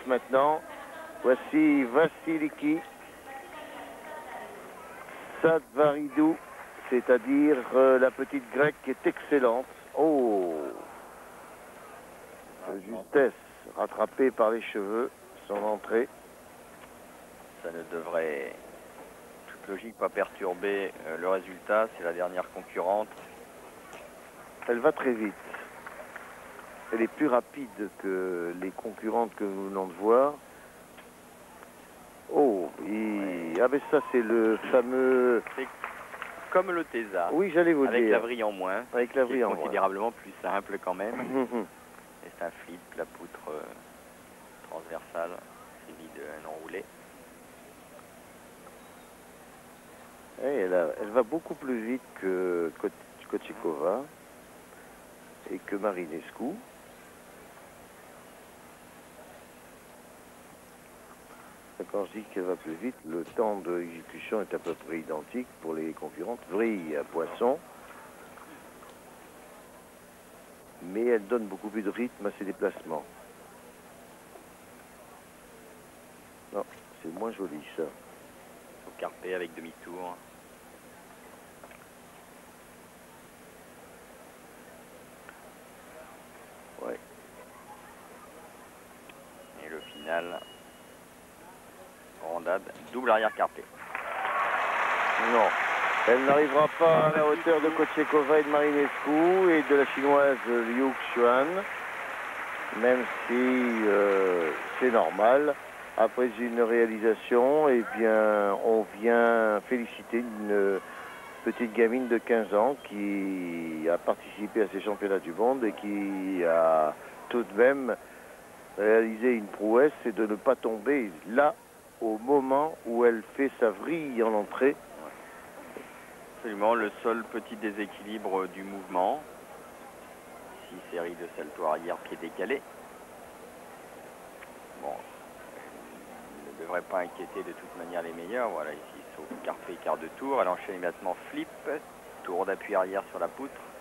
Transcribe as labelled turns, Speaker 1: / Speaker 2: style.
Speaker 1: maintenant. Voici Vassiliki Sadvaridou, c'est-à-dire la petite grecque qui est excellente. Oh, de justesse, rattrapée par les cheveux, son entrée.
Speaker 2: Ça ne devrait, toute logique, pas perturber le résultat. C'est la dernière concurrente.
Speaker 1: Elle va très vite. Elle est plus rapide que les concurrentes que nous venons de voir. Oh, ah ben ça c'est le fameux...
Speaker 2: C'est comme le Tesa.
Speaker 1: Oui, j'allais vous
Speaker 2: avec
Speaker 1: dire.
Speaker 2: La vrille en moins.
Speaker 1: Avec la vrille en moins.
Speaker 2: Considérablement plus simple quand même. Et c'est un flip, la poutre transversale, suivi d'un enroulé.
Speaker 1: Et elle va beaucoup plus vite que Kochekova et que Marinescu. Quand je dis qu'elle va plus vite, le temps d'exécution est à peu près identique pour les concurrentes. Vrille à Poisson. Mais elle donne beaucoup plus de rythme à ses déplacements. Non, c'est moins joli ça.
Speaker 2: Au carpé avec demi-tour.
Speaker 1: Ouais.
Speaker 2: Et le final, rondade, double arrière carpé.
Speaker 1: Non, elle n'arrivera pas à la hauteur de Kochekova et de Marinescu et de la chinoise Liu Xuan, même si c'est normal. Après une réalisation, eh bien, on vient féliciter une petite gamine de 15 ans qui a participé à ces championnats du monde et qui a tout de même réalisé une prouesse, c'est de ne pas tomber là au moment où elle fait sa vrille en entrée.
Speaker 2: Absolument, le seul petit déséquilibre du mouvement. 6 séries de salto arrière, pied décalé. Bon, elle ne devrait pas inquiéter de toute manière les meilleurs. Voilà, ici, sauf carpé, quart de tour. Elle enchaîne immédiatement flip, tour d'appui arrière sur la poutre.